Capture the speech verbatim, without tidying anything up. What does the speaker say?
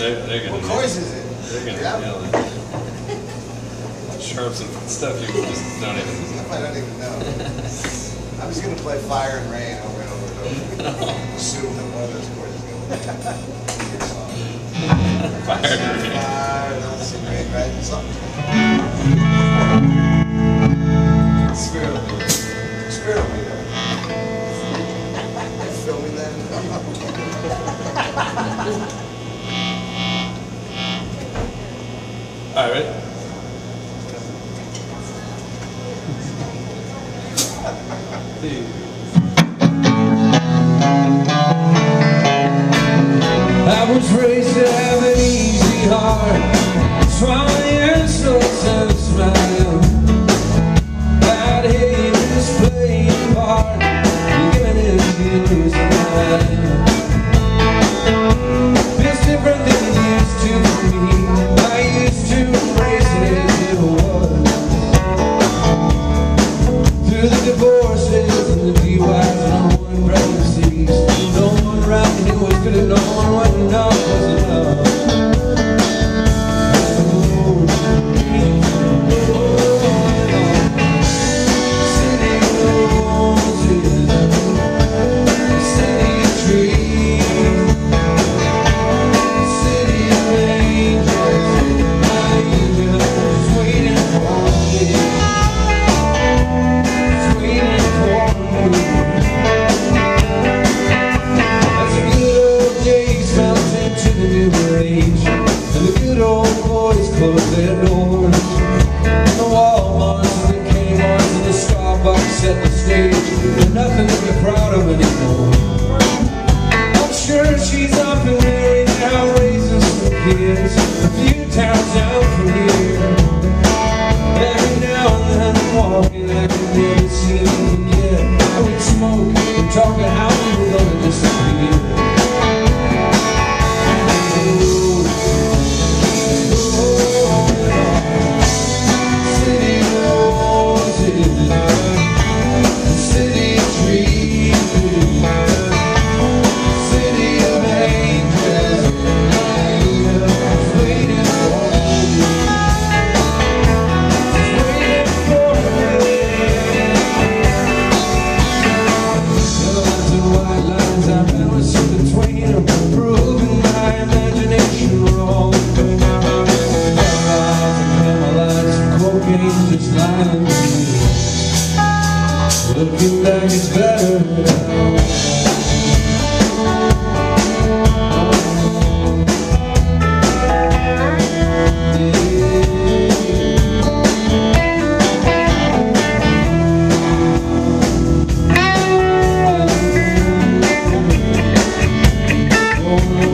They're, they're gonna What course is it? They're gonna Yeah. nail it. Sharps and stuff you just don't even. Stuff I don't even know. I'm just gonna play Fire and Rain over and over and over. Assume that one of those chords is gonna be your song. Fire and Rain. Fire, that's some rain, right? Something. Spirit of me. Spirit of me, though. You feel me then? All right, ready? I was raised to have an easy heart, trying so to smile. I'd hate this playing part, giving it to losing mine. Feels different than it used to for me. I used to embrace it as it was. Through the divorces and the D U Is and unwanted pregnancies, no one around me was good at knowing what enough was enough. Close their doors, and the Walmarts and the Kmarts and the Starbucks set the stage. There's nothing to be proud of anymore. I'm sure she's up in there now raising some kids a few towns down from here. Every now and then I'm walking, I can never seem to forget how we'd smoke and talk about how we were gonna disappear. Looking back, it's better now. Oh,